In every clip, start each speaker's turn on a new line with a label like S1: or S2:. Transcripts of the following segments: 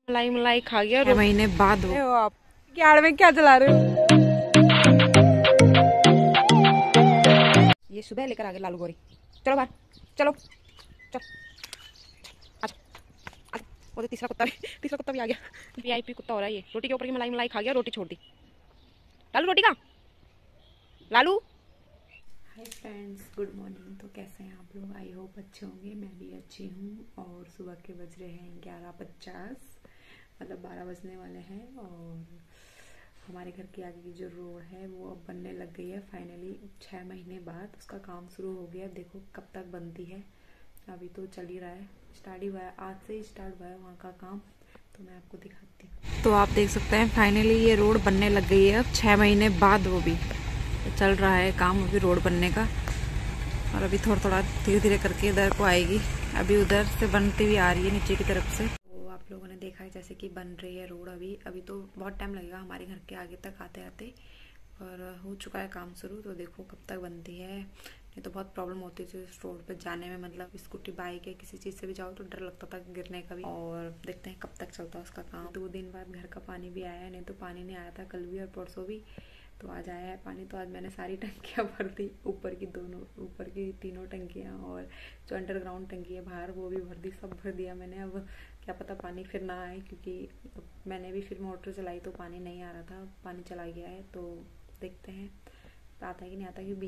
S1: मलाई मलाई खा गया।
S2: 6 महीने बाद
S1: हो आप क्याड़ में क्या चला रहे हो? ये सुबह लेकर आ गए लालू गोरी। चलो बाहर चलो चल। वो तो तीसरा कुत्ता भी आ गया। वीआईपी कुत्ता हो रहा है ये। रोटी के ऊपर की मलाई मलाई खा गया, रोटी छोड़ दी। लालू रोटी का Lalu.
S2: Hi friends, good morning. तो कैसे हैं आप लोग? आई होप अच्छे होंगे। मैं भी अच्छी हूँ। और सुबह के बज रहे हैं 11:50, मतलब 12 बजने वाले हैं। और हमारे घर के आगे की जो रोड है वो अब बनने लग गई है फाइनली। 6 महीने बाद उसका काम शुरू हो गया। देखो कब तक बनती है। अभी तो चल ही रहा है, स्टार्ट ही हुआ है, आज से ही स्टार्ट हुआ है वहाँ का काम। तो मैं आपको दिखाती हूँ। तो आप देख सकते हैं फाइनली ये रोड बनने लग गई है अब 6 महीने बाद। वो भी चल रहा है काम अभी रोड बनने का। और अभी थोड़ा थोड़ा धीरे धीरे करके इधर को आएगी। अभी उधर से बनती हुई आ रही है नीचे की तरफ से। तो आप लोगों ने देखा है जैसे कि बन रही है रोड। अभी तो बहुत टाइम लगेगा हमारे घर के आगे तक आते आते। और हो चुका है काम शुरू। तो देखो कब तक बनती है। नहीं तो बहुत प्रॉब्लम होती थी उस रोड पर जाने में, मतलब स्कूटी बाइक या किसी चीज़ से भी जाओ तो डर लगता था गिरने का भी। और देखते हैं कब तक चलता है उसका काम। 2 दिन बाद घर का पानी भी आया है, नहीं तो पानी नहीं आया था कल भी और परसों भी। तो आज आया है पानी। तो आज मैंने सारी टंकियाँ भर दी, ऊपर की 3 टंकियाँ, और जो अंडरग्राउंड टंकी है बाहर वो भी भर दी। सब भर दिया मैंने। अब क्या पता पानी फिर ना आए, क्योंकि मैंने भी फिर मोटर चलाई तो पानी नहीं आ रहा था। पानी चला गया है तो देखते हैं आता है कि नहीं आता। क्योंकि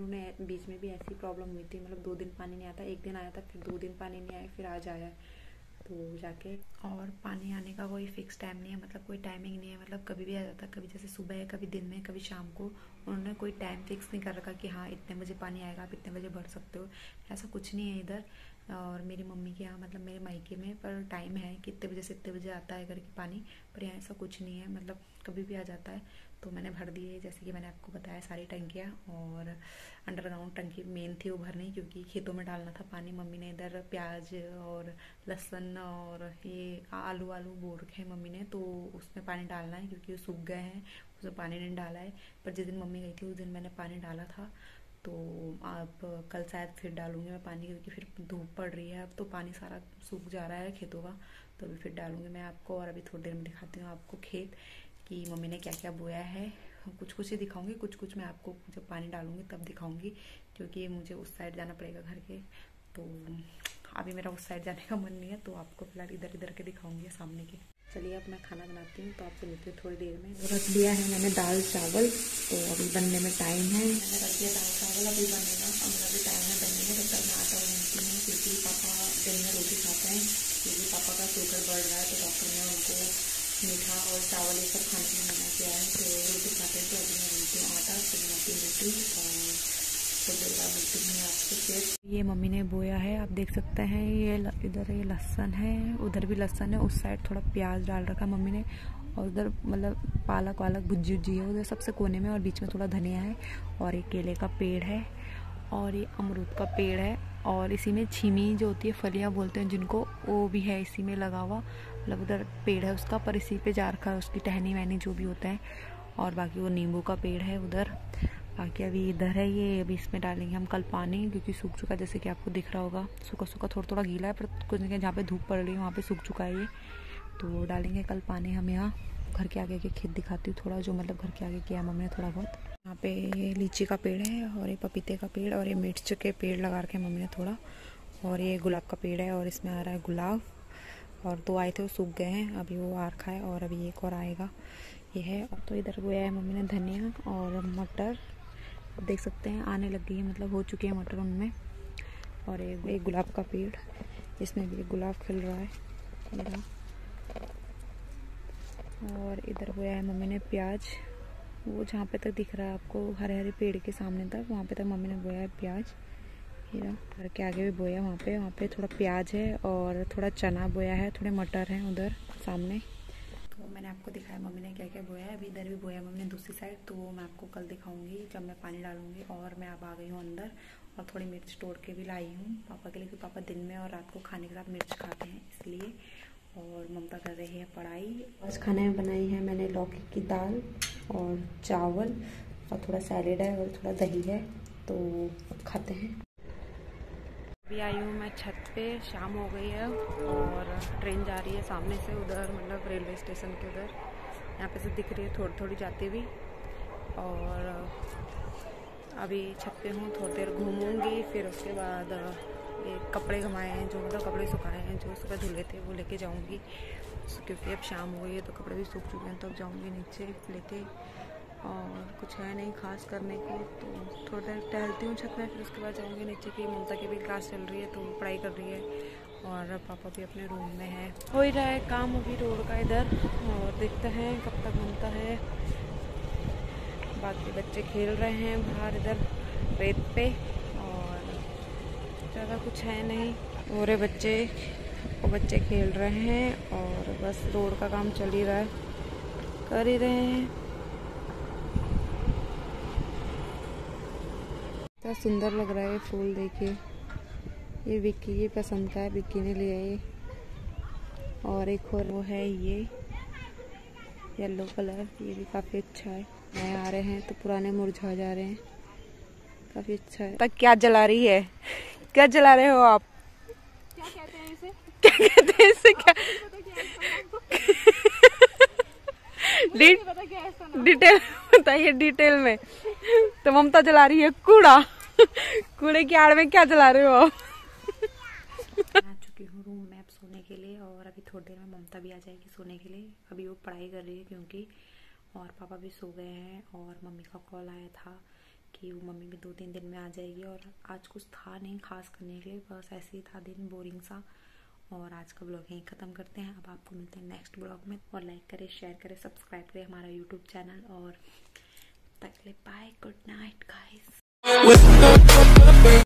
S2: बीच में भी ऐसी प्रॉब्लम हुई थी, मतलब 2 दिन पानी नहीं आता। 1 दिन आया था, फिर 2 दिन पानी नहीं आया, फिर आज आया है। तो जाके, और पानी आने का कोई फिक्स टाइम नहीं है, मतलब कोई टाइमिंग नहीं है। मतलब कभी भी आ जाता है, कभी जैसे सुबह है, कभी दिन में, कभी शाम को। उन्होंने कोई टाइम फिक्स नहीं कर रखा कि हाँ इतने बजे पानी आएगा, आप इतने बजे भर सकते हो। ऐसा कुछ नहीं है इधर। और मेरी मम्मी के यहाँ, मतलब मेरे मायके में, पर टाइम है कि इतने बजे से इतने बजे आता है करके पानी। पर यहाँ ऐसा कुछ नहीं है, मतलब कभी भी आ जाता है। तो मैंने भर दी है जैसे कि मैंने आपको बताया सारी टंकियाँ। और अंडरग्राउंड टंकी मेन थी वो भरनी, क्योंकि खेतों में डालना था पानी। मम्मी ने इधर प्याज और लहसुन और ये आलू बो रखे हैं मम्मी ने, तो उसमें पानी डालना है क्योंकि वो सूख गए हैं। उसमें पानी नहीं डाला है। पर जिस दिन मम्मी गई थी उस दिन मैंने पानी डाला था। तो अब कल शायद फिर डालूंगी मैं पानी, क्योंकि फिर धूप पड़ रही है। अब तो पानी सारा सूख जा रहा है खेतों का। तो अभी फिर डालूंगी मैं आपको। और अभी थोड़ी देर में दिखाती हूँ आपको खेत कि मम्मी ने क्या क्या बोया है। कुछ ही दिखाऊंगी, कुछ मैं आपको जब पानी डालूंगी तब दिखाऊंगी, क्योंकि मुझे उस साइड जाना पड़ेगा घर के। तो अभी मेरा उस साइड जाने का मन नहीं है, तो आपको फिलहाल इधर के दिखाऊंगी सामने के। चलिए अब मैं खाना बनाती हूँ, तो आपसे मिलती हूँ थोड़ी देर में। रख दिया है मैंने दाल चावल, तो अभी बनने में टाइम है। मैंने रख दिया दाल चावल, अभी बनेगा। अब मेरा भी टाइम है बनने में। तब तक मैं आटा बनाती हूँ, क्योंकि पापा दिन में रोटी खाते हैं। क्योंकि पापा का शुगर बढ़ रहा है, तो डॉक्टर ने उनको मीठा और चावल ये सब खाने में मना किया है। तो रोटी खाते हैं। तो अभी मैं बनाती हूँ आटा, फिर बनाती हूँ रोटी। और थोड़ी देर बाद मिलती हूँ आपसे फिर। ये मम्मी ने बोया है, आप देख सकते हैं। ये इधर ये लहसुन है, उधर भी लहसुन है। उस साइड थोड़ा प्याज डाल रखा मम्मी ने। और उधर मतलब पालक वालक भुजी उज्जी है उधर सबसे कोने में। और बीच में थोड़ा धनिया है। और एक केले का पेड़ है, और ये अमरूद का पेड़ है। और इसी में छीमी जो होती है, फलियाँ बोलते हैं जिनको, वो भी है इसी में लगा हुआ। मतलब उधर पेड़ है उसका, पर इसी पे जा रखा है उसकी टहनी वहनी जो भी होता है। और बाकी वो नींबू का पेड़ है उधर। बाकी अभी इधर है ये। अभी इसमें डालेंगे हम कल पानी, क्योंकि सूख चुका है जैसे कि आपको दिख रहा होगा। सूखा थोड़ा थोड़ा गीला है, पर कुछ नहीं, जहाँ पे धूप पड़ रही है वहाँ पे सूख चुका है ये। तो डालेंगे कल पानी हम यहाँ। घर के आगे के खेत दिखाती हूँ थोड़ा, जो मतलब घर के आगे किया मम्मी ने थोड़ा बहुत। यहाँ पे ये लीची का पेड़ है, और ये पपीते का पेड़, और ये मिर्च के पेड़ लगा रखे मम्मी ने थोड़ा। और ये गुलाब का पेड़ है, और इसमें आ रहा है गुलाब। और 2 आए थे वो सूख गए हैं, अभी वो आ रखा है। और अभी एक और आएगा, ये है। और तो इधर बोया है मम्मी ने धनिया और मटर, देख सकते हैं आने लग गई है, मतलब हो चुके हैं मटर उनमें। और एक गुलाब का पेड़, इसमें भी एक गुलाब खिल रहा है इधर। और इधर बोया है मम्मी ने प्याज, वो जहाँ पे तक दिख रहा है आपको हरे हरे पेड़ के सामने तक, वहाँ पे तक मम्मी ने बोया है प्याज। घर के आगे भी बोया, वहाँ पे थोड़ा प्याज है। और थोड़ा चना बोया है, थोड़े मटर हैं उधर सामने। तो मैंने आपको दिखाया मम्मी ने क्या क्या बोया है। अभी इधर भी बोया मम्मी ने दूसरी साइड, तो वो मैं आपको कल दिखाऊंगी जब मैं पानी डालूंगी। और मैं अब आ गई हूँ अंदर, और थोड़ी मिर्च तोड़ के भी लाई हूँ पापा के लिए, क्योंकि पापा दिन में और रात को खाने के साथ मिर्च खाते हैं इसलिए। और ममता कर रही है पढ़ाई। आज खाने में बनाई है मैंने लौकी की दाल और चावल, और थोड़ा सैलेड है और थोड़ा दही है। तो अब खाते हैं।
S1: अभी आई हूँ मैं छत पे, शाम हो गई है और ट्रेन जा रही है सामने से उधर, मतलब रेलवे स्टेशन के उधर। यहाँ पे से दिख रही है थोड़ी थोड़ी जाती हुई। और अभी छत पे हूँ, थोड़ी देर घूमूंगी, फिर उसके बाद ये कपड़े घमाए हैं जो, मतलब कपड़े सुखाए हैं जो सुबह धुले थे वो लेके जाऊंगी, क्योंकि अब शाम हो गई है तो कपड़े भी सूख चुके हैं। तो अब जाऊंगी नीचे लेके, और कुछ है नहीं खास करने को, तो थोड़ी देर टहलती हूँ छत में, फिर उसके बाद जाऊंगी नीचे की। ममता की भी क्लास चल रही है तो वो पढ़ाई कर रही है, और पापा भी अपने रूम में है। हो ही रहा है काम अभी रोड का इधर, और देखते हैं कब तक बनता है। बाकी बच्चे खेल रहे हैं बाहर इधर रेत पे, और ज़्यादा कुछ है नहीं। और बच्चे खेल रहे हैं, और बस रोड का काम चल ही रहा है, कर ही रहे हैं। इतना सुंदर लग रहा है ये फूल, देखिए। ये विक्की की पसंद का है, विक्की ने लिया ये। और एक और वो है ये येलो कलर, ये भी काफ़ी अच्छा है। नए आ रहे हैं तो पुराने मुरझा जा रहे हैं, काफ़ी अच्छा है। तक क्या जला रही है? क्या जला रहे हो आप? क्या कहते हैं इसे? क्या कहते हैं इसे? क्या डिटेल बताइए, डिटेल में। तो ममता जला रही है कूड़ा। कूड़े की आड़ में क्या जला रहे हो आप?
S2: आ चुकी हूँ रूम में अब सोने के लिए, और अभी थोड़ी देर में ममता भी आ जाएगी सोने के लिए। अभी वो पढ़ाई कर रही है क्योंकि, और पापा भी सो गए हैं। और मम्मी का कॉल आया था कि वो मम्मी भी 2-3 दिन में आ जाएगी, और आज कुछ था नहीं खास करने के लिए, बस ऐसे ही था दिन बोरिंग सा। और आज का ब्लॉग यहीं ख़त्म करते हैं। अब आपको मिलते हैं नेक्स्ट ब्लॉग में, और लाइक करें, शेयर करें, सब्सक्राइब करें हमारा यूट्यूब चैनल। और तक के लिए बाय, गुड नाइट गाइस।